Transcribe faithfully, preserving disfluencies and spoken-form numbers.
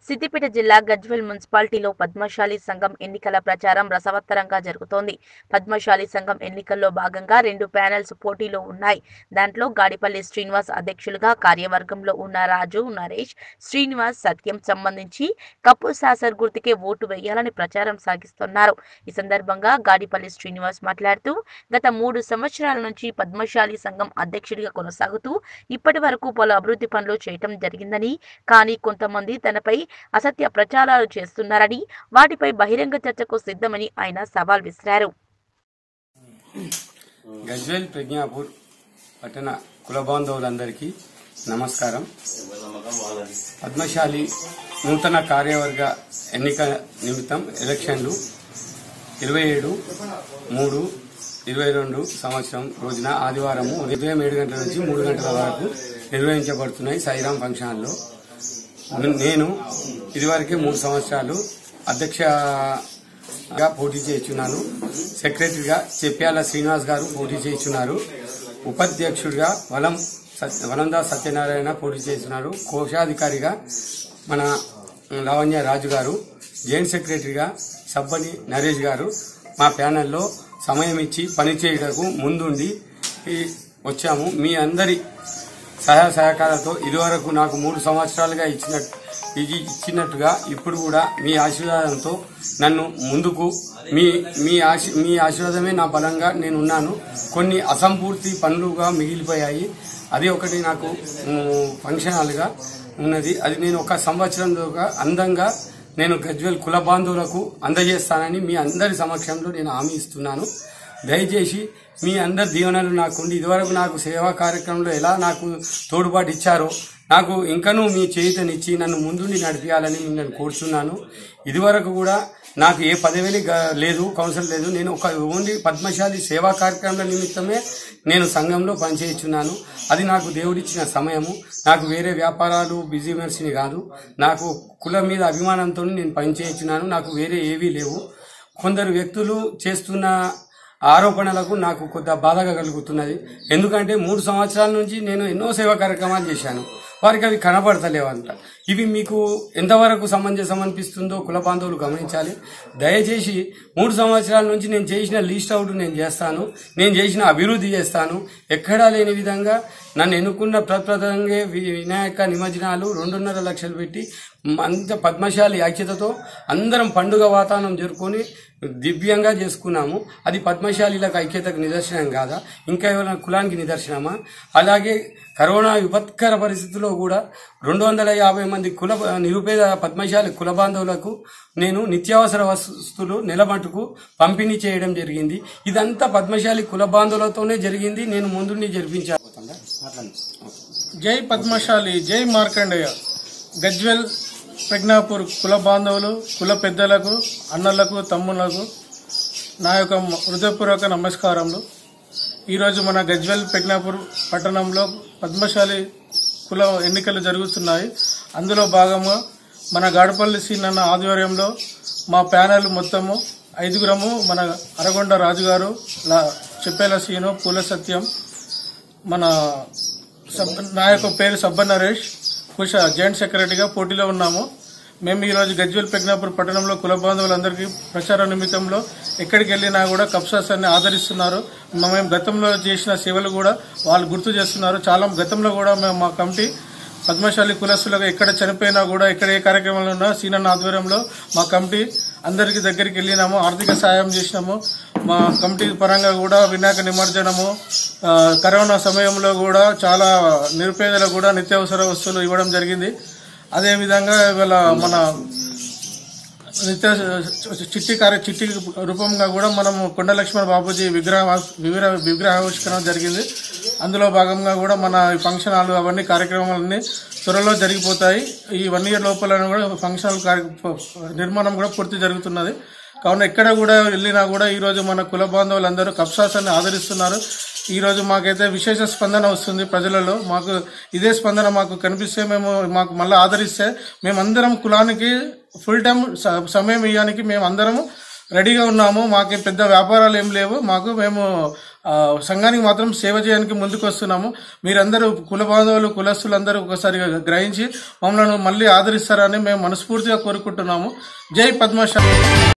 సిద్దిపేట జిల్లా గజ్వేల్ మున్సిపాలిటీలో పద్మశాలి సంఘం ఎన్నికల ప్రచారం రసవత్తరంగా జరుగుతోంది. పద్మశాలి సంఘం ఎన్నికల్లో భాగంగా రెండు ప్యానెల్స్ పోటీలో ఉన్నాయి. దాంట్లో గాడిపల్లి శ్రీనివాస్ అధ్యక్షులుగా, కార్యవర్గంలో ఉన్న రాజు, నరేష్, శ్రీనివాస్, సత్యం సంబంధించి కప్పు సాసర్ గుర్తుకే ఓటు వేయాలని ప్రచారం సాగిస్తున్నారు. ఈ సందర్భంగా గాడిపల్లి శ్రీనివాస్ మాట్లాడుతూ, గత మూడు సంవత్సరాల నుంచి పద్మశాలి సంఘం అధ్యక్షుడిగా కొనసాగుతూ ఇప్పటి వరకు పలు అభివృద్ధి పనులు చేయటం జరిగిందని, కానీ కొంతమంది తనపై అసత్య ప్రచారాలు చేస్తున్నారని, వాటిపై బహిరంగ చర్చకు సిద్ధమని ఆయన సవాల్ విసిరారు. గజ్వేల్ ప్రజ్ఞాపూర్ పట్టణ కుల బాంధవులందరికీ నమస్కారం. పద్మశాలి నూతన కార్యవర్గ ఎన్నిక నిమిత్తం ఎలక్షన్లు ఇరవై ఏడు మూడు ఇరవై రెండు సంవత్సరం రోజున ఆదివారము ఉదయం ఏడు గంటల నుంచి మూడు గంటల వరకు నిర్వహించబడుతున్నాయి సాయిరాం ఫంక్షన్ హాల్లో. నేను ఇదివరకే మూడు సంవత్సరాలు అధ్యక్షగా పోటీ చేయించున్నాను. సెక్రటరీగా చెప్పాల శ్రీనివాస్ గారు పోటీ చేయించున్నారు. ఉపాధ్యక్షుడిగా వలం వలందా సత్యనారాయణ పోటీ చేస్తున్నారు. కోశాధికారిగా మన లావణ్య రాజు గారు, జాయింట్ సెక్రటరీగా సబ్బని నరేష్ గారు మా ప్యానెల్లో సమయం ఇచ్చి పనిచేయటకు ముందుండి వచ్చాము. మీ అందరి సహాయ సహకారాలతో ఇదివరకు నాకు మూడు సంవత్సరాలుగా ఇచ్చిన ఇచ్చినట్టుగా ఇప్పుడు కూడా మీ ఆశీర్వాదంతో నన్ను ముందుకు మీ మీ ఆశీ మీ ఆశీర్వాదమే నా బలంగా నేను ఉన్నాను. కొన్ని అసంపూర్తి పనులుగా మిగిలిపోయాయి. అది ఒకటి నాకు ఫంక్షన్ హాల్గా ఉన్నది. అది నేను ఒక సంవత్సరంలోగా అందంగా నేను గజ్వేల్ కుల బాంధవులకు అందజేస్తానని మీ అందరి సమక్షంలో నేను హామీ ఇస్తున్నాను. దయచేసి మీ అందరి దీవెనలు నాకుండి ఇదివరకు నాకు సేవా కార్యక్రమంలో ఎలా నాకు తోడ్పాటు ఇచ్చారో నాకు ఇంకనూ మీ చేయుతనిచ్చి నన్ను ముందుండి నడిపించాలని నేను కోరుతున్నాను. ఇదివరకు కూడా నాకు ఏ పదవి లేదు, కౌన్సిల్ లేదు. నేను ఒక ఓన్లీ పద్మశాలి సేవా కార్యక్రమాల నిమిత్తమే నేను సంఘంలో పనిచేస్తున్నాను. అది నాకు దేవుడిచ్చిన సమయము. నాకు వేరే వ్యాపారాలు బిజినెస్ని కాదు. నాకు కులం మీద అభిమానంతో నేను పనిచేస్తున్నాను. నాకు వేరే ఏవీ లేవు. కొందరు వ్యక్తులు చేస్తున్న ఆరోపణలకు నాకు కొంత బాధగా కలుగుతున్నది. ఎందుకంటే మూడు సంవత్సరాల నుంచి నేను ఎన్నో సేవా కార్యక్రమాలు చేశాను. వారికి అవి కనబడతలేవంట. ఇవి మీకు ఎంతవరకు సమంజసం అనిపిస్తుందో కుల బాంధవులు గమనించాలి. దయచేసి మూడు సంవత్సరాల నుంచి నేను చేసిన లీస్ట్ అవుట్ నేను చేస్తాను. నేను చేసిన అభివృద్ధి చేస్తాను. ఎక్కడా లేని విధంగా నన్ను ఎన్నుకున్న ప్రప్రదంగా వినాయక నిమజ్జనాలు రెండున్నర లక్షలు పెట్టి అంత పద్మశాలి ఐక్యతతో అందరం పండుగ వాతావరణం జరుపుకొని దివ్యంగా చేసుకున్నాము. అది పద్మశాలిలకు ఐక్యతకు నిదర్శనం కాదా? ఇంకా ఎవరైనా కులానికి నిదర్శనమా? అలాగే కరోనా విపత్కర పరిస్థితుల్లో కూడా రెండు వందల యాభై మంది కుల నిరుపేద పద్మశాలి కుల బాంధవులకు నేను నిత్యావసర వస్తువులు నెలమట్టుకు పంపిణీ చేయడం జరిగింది. ఇదంతా పద్మశాలి కుల బాంధవులతోనే జరిగింది. నేను ముందుండి జరిపించాను. జై పద్మశాలి, జై మార్కండేయ. గజ్వేల్ ప్రజ్ఞాపూర్ కుల బాంధవులు, కుల పెద్దలకు, అన్నలకు, తమ్ముళ్లకు నా యొక్క హృదయపూర్వక నమస్కారములు. ఈరోజు మన గజ్వేల్ ప్రజ్ఞాపూర్ పట్టణంలో పద్మశాలి కుల ఎన్నికలు జరుగుతున్నాయి. అందులో భాగంగా మన గాడపల్లి సీనన్న ఆధ్వర్యంలో మా ప్యానెల్ మొత్తము ఐదుగురము, మన అరగొండ రాజుగారు, చెప్పేల సీను, పూల సత్యం, మన నా యొక్క పేరు సబ్బ నరేష్, కుష జాయింట్ సెక్రటరీగా పోటీలో ఉన్నాము. మేము ఈరోజు గజ్వేల్ ప్రజ్ఞాపూర్ పట్టణంలో కుల బాంధవులందరికీ ప్రచార నిమిత్తంలో ఎక్కడికి వెళ్ళినా కూడా కప్సాస్ అన్ని ఆదరిస్తున్నారు. మేము గతంలో చేసిన సేవలు కూడా వాళ్ళు గుర్తు చేస్తున్నారు. చాలా గతంలో కూడా మేము మా కమిటీ పద్మశాలి కులస్తులకు ఎక్కడ చనిపోయినా కూడా, ఎక్కడ ఏ కార్యక్రమాలు ఉన్నా సీనన్న ఆధ్వర్యంలో మా కమిటీ అందరికి దగ్గరికి వెళ్ళినాము, ఆర్థిక సాయం చేసినాము. మా కమిటీ పరంగా కూడా వినాయక నిమజ్జనము, కరోనా సమయంలో కూడా చాలా నిరుపేదలకు కూడా నిత్యావసర వస్తువులు ఇవ్వడం జరిగింది. అదేవిధంగా ఇవాళ మన నిత్య చిట్టి కార్య చిట్టి రూపంగా కూడా మనం కొండ లక్ష్మణ బాబూజీ విగ్రహ విగ్రహావిష్కరణ జరిగింది. అందులో భాగంగా కూడా మన ఫంక్షన్ హాల్ అవన్నీ కార్యక్రమాలన్నీ త్వరలో జరిగిపోతాయి. ఈ వన్ ఇయర్ లోపల కూడా ఫంక్షన్ హాల్ నిర్మాణం కూడా పూర్తి జరుగుతున్నది. కావున ఎక్కడ కూడా వెళ్ళినా కూడా ఈరోజు మన కుల బాంధవులందరూ కప్సాసాన్ని ఆదరిస్తున్నారు. ఈరోజు మాకైతే విశేష స్పందన వస్తుంది ప్రజలలో. మాకు ఇదే స్పందన మాకు కనిపిస్తే, మేము మాకు మళ్ళీ ఆదరిస్తే మేమందరం కులానికి ఫుల్ టైం సమయం ఇవ్వడానికి మేము అందరము రెడీగా ఉన్నాము. మాకేం పెద్ద వ్యాపారాలు ఏం లేవు. మాకు మేము సంఘానికి మాత్రం సేవ చేయడానికి ముందుకు వస్తున్నాము. మీరందరూ కుల బాంధవులు కులస్తులందరూ ఒకసారి గ్రహించి మమ్మల్ని మళ్ళీ ఆదరిస్తారని మేము మనస్ఫూర్తిగా కోరుకుంటున్నాము. జై పద్మశాలి.